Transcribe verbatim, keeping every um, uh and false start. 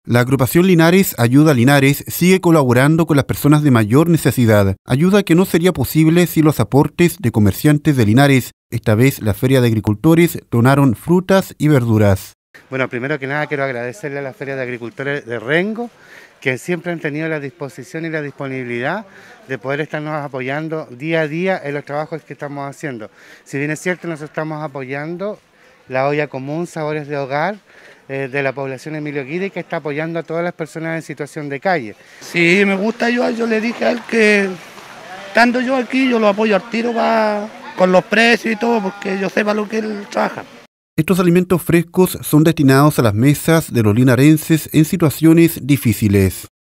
La agrupación Linares Ayuda a Linares sigue colaborando con las personas de mayor necesidad, ayuda que no sería posible sin los aportes de comerciantes de Linares. Esta vez la Feria de Agricultores donaron frutas y verduras. Bueno, primero que nada quiero agradecerle a la Feria de Agricultores de Rengo, que siempre han tenido la disposición y la disponibilidad de poder estarnos apoyando día a día en los trabajos que estamos haciendo. Si bien es cierto, nos estamos apoyando la olla común Sabores de Hogar eh, de la población Emilio Guidi, que está apoyando a todas las personas en situación de calle. Sí, me gusta ayudar. Yo le dije a él que estando yo aquí, yo lo apoyo al tiro pa, con los precios y todo, porque yo sepa lo que él trabaja. Estos alimentos frescos son destinados a las mesas de los linarenses en situaciones difíciles.